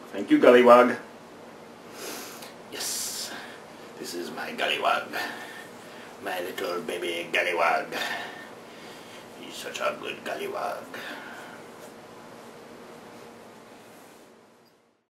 Thank you, Gullywug. Yes, this is my Gullywug. My little baby Gullywug. He's such a good Gullywug.